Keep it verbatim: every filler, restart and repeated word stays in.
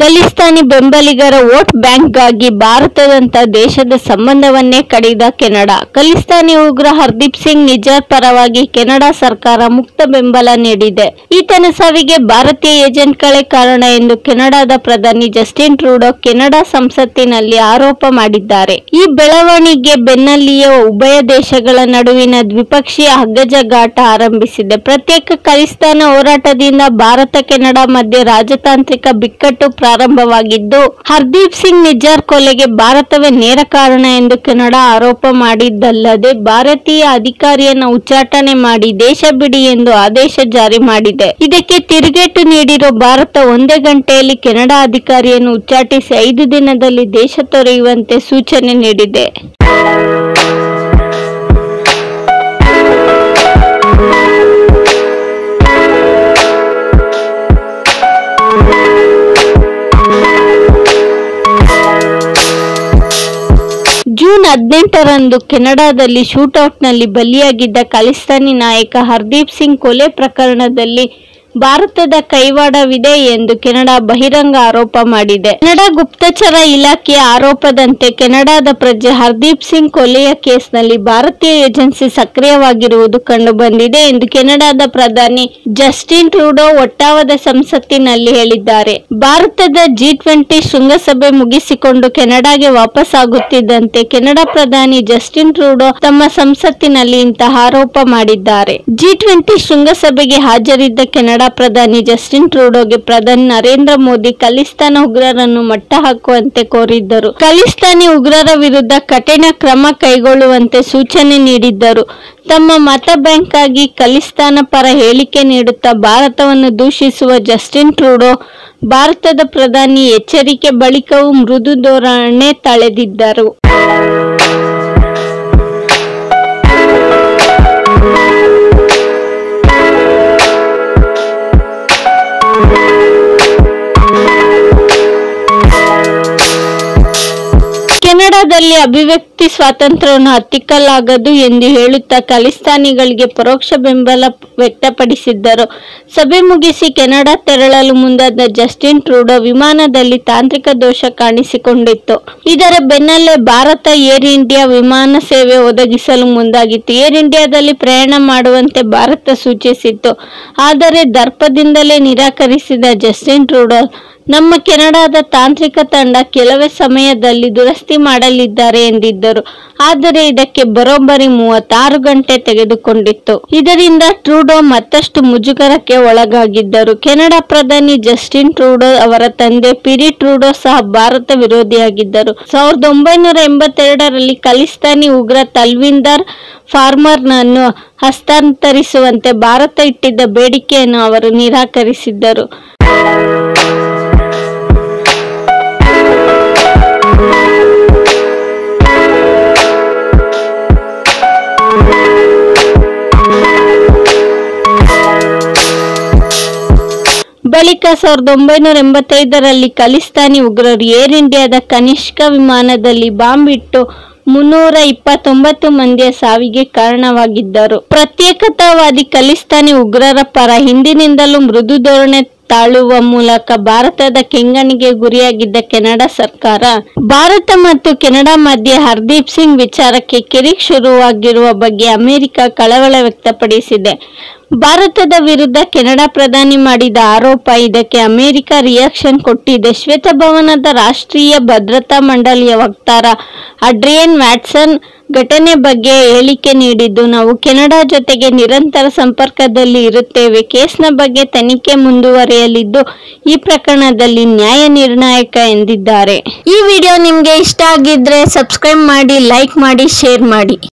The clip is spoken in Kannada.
ಖಲಿಸ್ತಾನಿ ಬೆಂಬಲಿಗರ ವೋಟ್ ಬ್ಯಾಂಕ್ಗಾಗಿ ಭಾರತದಂತ ದೇಶದ ಸಂಬಂಧವನ್ನೇ ಕಡಿದ ಕೆನಡಾ. ಖಲಿಸ್ತಾನಿ ಉಗ್ರ ಹರ್ದೀಪ್ ಸಿಂಗ್ ನಿಜ್ಜಾರ್ ಪರವಾಗಿ ಕೆನಡಾ ಸರ್ಕಾರ ಮುಕ್ತ ಬೆಂಬಲ ನೀಡಿದೆ. ಈತನ ಸಾವಿಗೆ ಭಾರತೀಯ ಏಜೆಂಟ್ಗಳೇ ಕಾರಣ ಎಂದು ಕೆನಡಾದ ಪ್ರಧಾನಿ ಜಸ್ಟಿನ್ ಟ್ರೂಡೋ ಕೆನಡಾ ಸಂಸತ್ತಿನಲ್ಲಿ ಆರೋಪ ಮಾಡಿದ್ದಾರೆ. ಈ ಬೆಳವಣಿಗೆ ಬೆನ್ನಲ್ಲಿಯೇ ಉಭಯ ದೇಶಗಳ ನಡುವಿನ ದ್ವಿಪಕ್ಷೀಯ ಹಗ್ಗಜಗ್ಗಾಟ ಆರಂಭಿಸಿದೆ. ಪ್ರತ್ಯೇಕ ಖಲಿಸ್ತಾನ ಹೋರಾಟದಿಂದ ಭಾರತ ಕೆನಡಾ ಮಧ್ಯೆ ರಾಜತಾಂತ್ರಿಕ ಬಿಕ್ಕಟ್ಟು ಪ್ರಾರಂಭವಾಗಿದ್ದು, ಹರ್ದೀಪ್ ಸಿಂಗ್ ನಿಜ್ಜಾರ್ ಕೊಲೆಗೆ ಭಾರತವೇ ನೇರ ಕಾರಣ ಎಂದು ಕೆನಡಾ ಆರೋಪ ಮಾಡಿದ್ದಲ್ಲದೆ ಭಾರತೀಯ ಅಧಿಕಾರಿಯನ್ನ ಉಚ್ಚಾಟನೆ ಮಾಡಿ ದೇಶ ಬಿಡಿ ಎಂದು ಆದೇಶ ಜಾರಿ ಮಾಡಿದೆ. ಇದಕ್ಕೆ ತಿರುಗೇಟು ನೀಡಿರುವ ಭಾರತ ಒಂದೇ ಗಂಟೆಯಲ್ಲಿ ಕೆನಡಾ ಅಧಿಕಾರಿಯನ್ನು ಉಚ್ಚಾಟಿಸಿ ಐದು ದಿನದಲ್ಲಿ ದೇಶ ತೊರೆಯುವಂತೆ ಸೂಚನೆ ನೀಡಿದೆ. ಜೂನ್ ಹದಿನೆಂಟರಂದು ಕೆನಡಾದಲ್ಲಿ ಶೂಟೌಟ್ನಲ್ಲಿ ಬಲಿಯಾಗಿದ್ದ ಖಲಿಸ್ತಾನಿ ನಾಯಕ ಹರ್ದೀಪ್ ಸಿಂಗ್ ಕೊಲೆ ಪ್ರಕರಣದಲ್ಲಿ ಭಾರತದ ಕೈವಾಡವಿದೆ ಎಂದು ಕೆನಡಾ ಬಹಿರಂಗ ಆರೋಪ ಮಾಡಿದೆ. ಕೆನಡಾ ಗುಪ್ತಚರ ಇಲಾಖೆಯ ಆರೋಪದಂತೆ ಕೆನಡಾದ ಪ್ರಜೆ ಹರ್ದೀಪ್ ಸಿಂಗ್ ಕೊಲೆಯ ಕೇಸ್ನಲ್ಲಿ ಭಾರತೀಯ ಏಜೆನ್ಸಿ ಸಕ್ರಿಯವಾಗಿರುವುದು ಕಂಡುಬಂದಿದೆ ಎಂದು ಕೆನಡಾದ ಪ್ರಧಾನಿ ಜಸ್ಟಿನ್ ಟ್ರೂಡೋ ಒಟ್ಟಾವದ ಸಂಸತ್ತಿನಲ್ಲಿ ಹೇಳಿದ್ದಾರೆ. ಭಾರತದ ಜಿ ಟ್ವೆಂಟಿ ಶೃಂಗಸಭೆ ಮುಗಿಸಿಕೊಂಡು ಕೆನಡಾಗೆ ವಾಪಸ್ಸಾಗುತ್ತಿದ್ದಂತೆ ಕೆನಡಾ ಪ್ರಧಾನಿ ಜಸ್ಟಿನ್ ಟ್ರೂಡೋ ತಮ್ಮ ಸಂಸತ್ತಿನಲ್ಲಿ ಇಂತಹ ಆರೋಪ ಮಾಡಿದ್ದಾರೆ. ಜಿ ಟ್ವೆಂಟಿ ಶೃಂಗಸಭೆಗೆ ಹಾಜರಿದ್ದ ಕೆನಡಾ ಪ್ರಧಾನಿ ಜಸ್ಟಿನ್ ಟ್ರೂಡೋಗೆ ಪ್ರಧಾನಿ ನರೇಂದ್ರ ಮೋದಿ ಖಲಿಸ್ತಾನ ಉಗ್ರರನ್ನು ಮಟ್ಟ ಹಾಕುವಂತೆ ಕೋರಿದ್ದರು. ಖಲಿಸ್ತಾನಿ ಉಗ್ರರ ವಿರುದ್ಧ ಕಠಿಣ ಕ್ರಮ ಕೈಗೊಳ್ಳುವಂತೆ ಸೂಚನೆ ನೀಡಿದ್ದರು. ತಮ್ಮ ಮತ ಬ್ಯಾಂಕ್ ಆಗಿ ಖಲಿಸ್ತಾನ ಪರ ಹೇಳಿಕೆ ನೀಡುತ್ತಾ ಭಾರತವನ್ನು ದೂಷಿಸುವ ಜಸ್ಟಿನ್ ಟ್ರೂಡೋ ಭಾರತದ ಪ್ರಧಾನಿ ಎಚ್ಚರಿಕೆ ಬಳಿಕವೂ ಮೃದು ಧೋರಣೆ ತಳೆದಿದ್ದರು. ಕೆನಡಾದಲ್ಲಿ ಅಭಿವ್ಯಕ್ತಿ ಸ್ವಾತಂತ್ರ್ಯವನ್ನು ಹತ್ತಿಕ್ಕಲಾಗದು ಎಂದು ಹೇಳುತ್ತಾ ಖಲಿಸ್ತಾನಿಗಳಿಗೆ ಪರೋಕ್ಷ ಬೆಂಬಲ ವ್ಯಕ್ತಪಡಿಸಿದ್ದರು. ಸಭೆ ಮುಗಿಸಿ ಕೆನಡಾ ತೆರಳಲು ಮುಂದಾದ ಜಸ್ಟಿನ್ ಟ್ರೂಡೋ ವಿಮಾನದಲ್ಲಿ ತಾಂತ್ರಿಕ ದೋಷ ಕಾಣಿಸಿಕೊಂಡಿತ್ತು. ಇದರ ಬೆನ್ನಲ್ಲೇ ಭಾರತ ಏರ್ ಇಂಡಿಯಾ ವಿಮಾನ ಸೇವೆ ಒದಗಿಸಲು ಮುಂದಾಗಿತ್ತು. ಏರ್ ಇಂಡಿಯಾದಲ್ಲಿ ಪ್ರಯಾಣ ಮಾಡುವಂತೆ ಭಾರತ ಸೂಚಿಸಿತ್ತು. ಆದರೆ ದರ್ಪದಿಂದಲೇ ನಿರಾಕರಿಸಿದ ಜಸ್ಟಿನ್ ಟ್ರೂಡೋ ನಮ್ಮ ಕೆನಡಾದ ತಾಂತ್ರಿಕ ತಂಡ ಕೆಲವೇ ಸಮಯದಲ್ಲಿ ದುರಸ್ತಿ ಮಾಡಲಿದ್ದಾರೆ ಎಂದಿದ್ದರು. ಆದರೆ ಇದಕ್ಕೆ ಬರೋಬ್ಬರಿ ಮೂವತ್ತಾರು ಗಂಟೆ ತೆಗೆದುಕೊಂಡಿತ್ತು. ಇದರಿಂದ ಟ್ರೂಡೋ ಮತ್ತಷ್ಟು ಮುಜುಗರಕ್ಕೆ ಒಳಗಾಗಿದ್ದರು. ಕೆನಡಾ ಪ್ರಧಾನಿ ಜಸ್ಟಿನ್ ಟ್ರೂಡೋ ಅವರ ತಂದೆ ಪಿರಿ ಟ್ರೂಡೋ ಸಹ ಭಾರತ ವಿರೋಧಿಯಾಗಿದ್ದರು. ಸಾವಿರದ ಒಂಬೈನೂರ ಎಂಬತ್ತೆರಡರಲ್ಲಿ ಖಲಿಸ್ತಾನಿ ಉಗ್ರ ತಲ್ವಿಂದರ್ ಫಾರ್ಮರ್ನನ್ನು ಹಸ್ತಾಂತರಿಸುವಂತೆ ಭಾರತ ಇಟ್ಟಿದ್ದ ಬೇಡಿಕೆಯನ್ನು ಅವರು ನಿರಾಕರಿಸಿದ್ದರು. ಬಳಿಕ ಸಾವಿರದ ಒಂಬೈನೂರ ಎಂಬತ್ತೈದರಲ್ಲಿ ಖಲಿಸ್ತಾನಿ ಉಗ್ರರು ಏರ್ ಇಂಡಿಯಾದ ಕನಿಷ್ಕ ವಿಮಾನದಲ್ಲಿ ಬಾಂಬ್ ಇಟ್ಟು ಮುನ್ನೂರ ಇಪ್ಪತ್ತೊಂಬತ್ತು ಮಂದಿಯ ಸಾವಿಗೆ ಕಾರಣವಾಗಿದ್ದರು. ಪ್ರತ್ಯೇಕತಾವಾದಿ ಖಲಿಸ್ತಾನಿ ಉಗ್ರರ ಪರ ಹಿಂದಿನಿಂದಲೂ ಮೃದು ಧೋರಣೆ ತಾಳುವ ಮೂಲಕ ಭಾರತದ ಕೆಂಗಣ್ಣಿಗೆ ಗುರಿಯಾಗಿದ್ದ ಕೆನಡಾ ಸರ್ಕಾರ ಭಾರತ ಮತ್ತು ಕೆನಡಾ ಮಧ್ಯೆ ಹರ್ದೀಪ್ ಸಿಂಗ್ ವಿಚಾರಕ್ಕೆ ಕಿರಿಕ್ ಶುರುವಾಗಿರುವ ಬಗ್ಗೆ ಅಮೆರಿಕ ಕಳವಳ ವ್ಯಕ್ತಪಡಿಸಿದೆ. ಭಾರತದ ವಿರುದ್ಧ ಕೆನಡಾ ಪ್ರಧಾನಿ ಮಾಡಿದ ಆರೋಪ. ಇದಕ್ಕೆ ಅಮೆರಿಕ ರಿಯಾಕ್ಷನ್ ಕೊಟ್ಟಿದೆ. ಶ್ವೇತಭವನದ ರಾಷ್ಟ್ರೀಯ ಭದ್ರತಾ ಮಂಡಳಿಯ ವಕ್ತಾರ ಅಡ್ರಿಯನ್ ವ್ಯಾಟ್ಸನ್ ಘಟನೆ ಬಗ್ಗೆ ಹೇಳಿಕೆ ನೀಡಿದ್ದು, ನಾವು ಕೆನಡಾ ಜೊತೆಗೆ ನಿರಂತರ ಸಂಪರ್ಕದಲ್ಲಿ ಇರುತ್ತೇವೆ. ಕೇಸ್ನ ಬಗ್ಗೆ ತನಿಖೆ ಮುಂದುವರಿಯಲಿದ್ದು ಈ ಪ್ರಕರಣದಲ್ಲಿ ನ್ಯಾಯ ನಿರ್ಣಾಯಕ ಎಂದಿದ್ದಾರೆ. ಈ ವಿಡಿಯೋ ನಿಮ್ಗೆ ಇಷ್ಟ ಆಗಿದ್ರೆ ಸಬ್ಸ್ಕ್ರೈಬ್ ಮಾಡಿ, ಲೈಕ್ ಮಾಡಿ, ಶೇರ್ ಮಾಡಿ.